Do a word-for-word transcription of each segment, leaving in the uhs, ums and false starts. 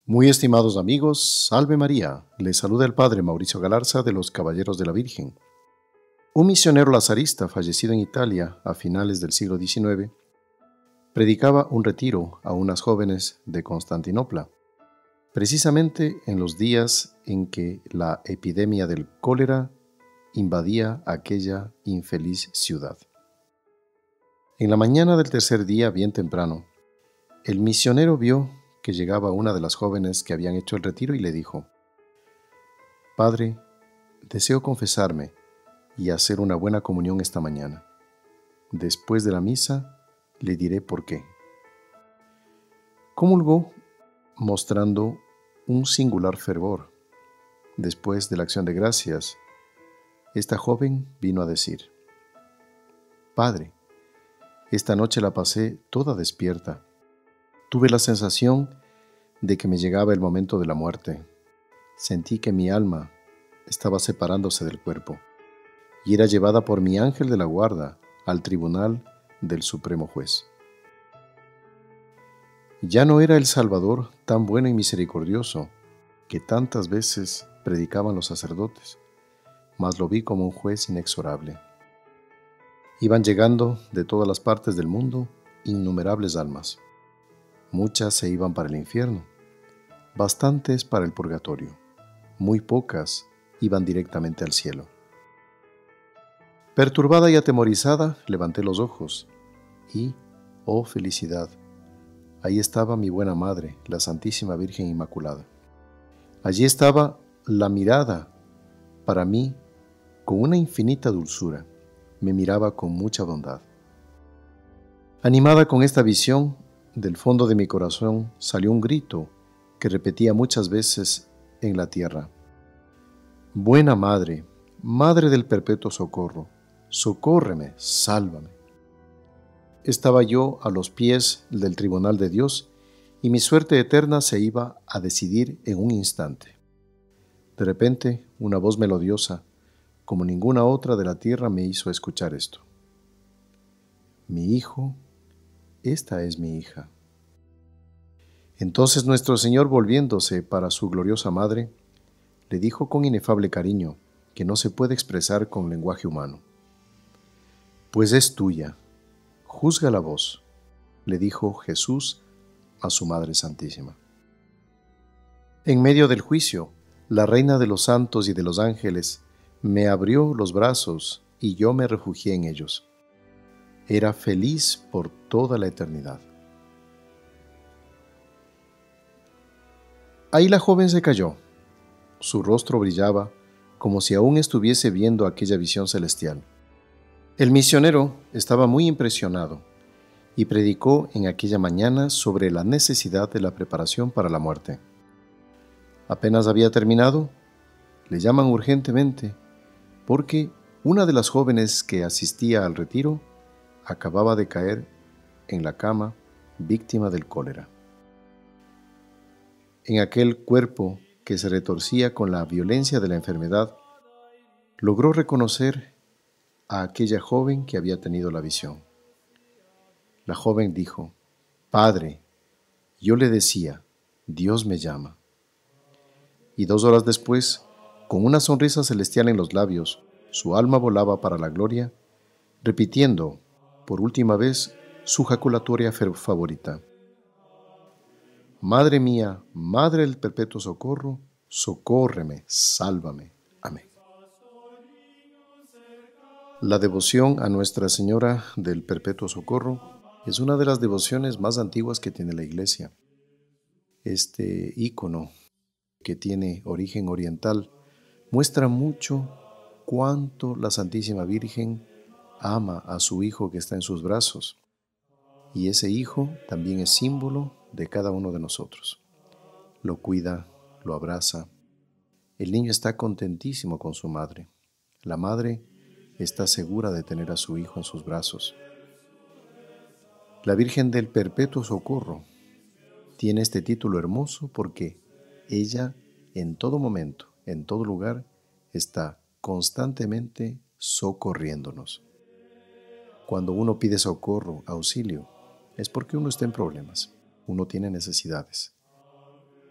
Muy estimados amigos, Salve María, les saluda el Padre Mauricio Galarza de los Caballeros de la Virgen. Un misionero lazarista fallecido en Italia a finales del siglo diecinueve predicaba un retiro a unas jóvenes de Constantinopla, precisamente en los días en que la epidemia del cólera invadía aquella infeliz ciudad. En la mañana del tercer día, bien temprano, el misionero vio que llegaba una de las jóvenes que habían hecho el retiro y le dijo: «Padre, deseo confesarme y hacer una buena comunión esta mañana. Después de la misa, le diré por qué». Comulgó mostrando un singular fervor. Después de la acción de gracias, esta joven vino a decir: «Padre, esta noche la pasé toda despierta. Tuve la sensación de que me llegaba el momento de la muerte. Sentí que mi alma estaba separándose del cuerpo y era llevada por mi ángel de la guarda al tribunal del Supremo Juez. Ya no era el Salvador tan bueno y misericordioso que tantas veces predicaban los sacerdotes, mas lo vi como un juez inexorable. Iban llegando de todas las partes del mundo innumerables almas. Muchas se iban para el infierno, bastantes para el purgatorio, muy pocas iban directamente al cielo. Perturbada y atemorizada, levanté los ojos y, oh felicidad, ahí estaba mi buena madre, la Santísima Virgen Inmaculada. Allí estaba la mirada para mí con una infinita dulzura, me miraba con mucha bondad. Animada con esta visión, del fondo de mi corazón salió un grito que repetía muchas veces en la tierra: «Buena Madre, Madre del Perpetuo Socorro, socórreme, sálvame». Estaba yo a los pies del tribunal de Dios y mi suerte eterna se iba a decidir en un instante. De repente, una voz melodiosa, como ninguna otra de la tierra, me hizo escuchar esto: «Mi hijo, esta es mi hija». Entonces nuestro Señor, volviéndose para su gloriosa Madre, le dijo con inefable cariño que no se puede expresar con lenguaje humano: «Pues es tuya, júzgala vos», le dijo Jesús a su Madre Santísima. En medio del juicio, la Reina de los santos y de los ángeles me abrió los brazos y yo me refugié en ellos. Era feliz por toda la eternidad. Ahí la joven se cayó. Su rostro brillaba como si aún estuviese viendo aquella visión celestial. El misionero estaba muy impresionado y predicó en aquella mañana sobre la necesidad de la preparación para la muerte. Apenas había terminado, le llaman urgentemente porque una de las jóvenes que asistía al retiro acababa de caer en la cama víctima del cólera. En aquel cuerpo que se retorcía con la violencia de la enfermedad, logró reconocer a aquella joven que había tenido la visión. La joven dijo: «Padre, yo le decía, Dios me llama». Y dos horas después, con una sonrisa celestial en los labios, su alma volaba para la gloria, repitiendo por última vez su jaculatoria favorita: «Madre mía, Madre del Perpetuo Socorro, socórreme, sálvame. Amén». La devoción a Nuestra Señora del Perpetuo Socorro es una de las devociones más antiguas que tiene la Iglesia. Este ícono, que tiene origen oriental, muestra mucho cuánto la Santísima Virgen ama a su Hijo que está en sus brazos. Y ese Hijo también es símbolo de cada uno de nosotros. Lo cuida, lo abraza. El niño está contentísimo con su madre. La madre está segura de tener a su hijo en sus brazos. La Virgen del Perpetuo Socorro tiene este título hermoso porque ella en todo momento, en todo lugar, está constantemente socorriéndonos. Cuando uno pide socorro, auxilio, es porque uno está en problemas, uno tiene necesidades.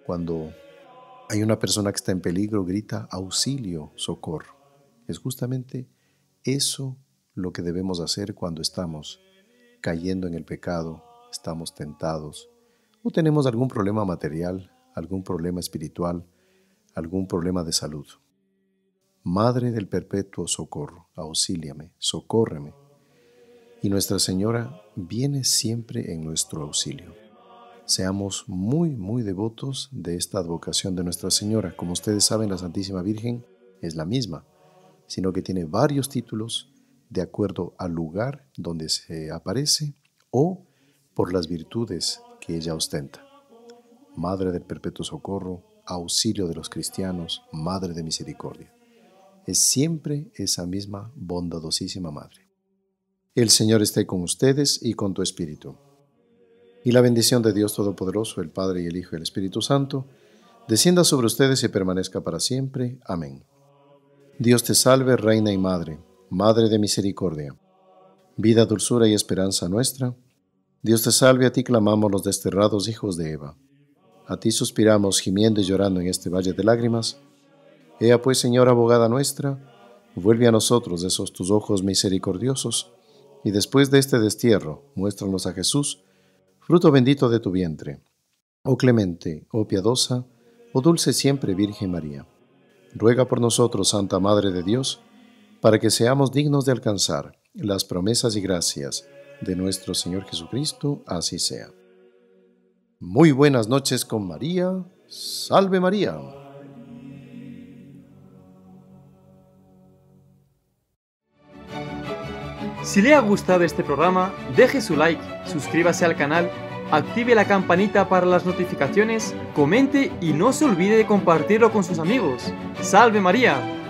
Cuando hay una persona que está en peligro, grita auxilio, socorro. Es justamente eso lo que debemos hacer cuando estamos cayendo en el pecado, estamos tentados o tenemos algún problema material, algún problema espiritual, algún problema de salud. Madre del perpetuo socorro, auxíliame, socórreme. Y Nuestra Señora viene siempre en nuestro auxilio. Seamos muy, muy devotos de esta advocación de Nuestra Señora. Como ustedes saben, la Santísima Virgen es la misma, sino que tiene varios títulos de acuerdo al lugar donde se aparece o por las virtudes que ella ostenta. Madre del perpetuo socorro, auxilio de los cristianos, Madre de misericordia. Es siempre esa misma bondadosísima Madre. El Señor esté con ustedes y con tu espíritu. Y la bendición de Dios Todopoderoso, el Padre y el Hijo y el Espíritu Santo, descienda sobre ustedes y permanezca para siempre. Amén. Dios te salve, Reina y Madre, Madre de misericordia, vida, dulzura y esperanza nuestra. Dios te salve, a ti clamamos los desterrados hijos de Eva. A ti suspiramos, gimiendo y llorando en este valle de lágrimas. Ea pues, Señora abogada nuestra, vuelve a nosotros esos tus ojos misericordiosos, y después de este destierro, muéstranos a Jesús, fruto bendito de tu vientre. Oh clemente, oh piadosa, oh dulce siempre Virgen María, ruega por nosotros, Santa Madre de Dios, para que seamos dignos de alcanzar las promesas y gracias de nuestro Señor Jesucristo, así sea. Muy buenas noches con María. ¡Salve María! Si le ha gustado este programa, deje su like, suscríbase al canal, active la campanita para las notificaciones, comente y no se olvide de compartirlo con sus amigos. ¡Salve María!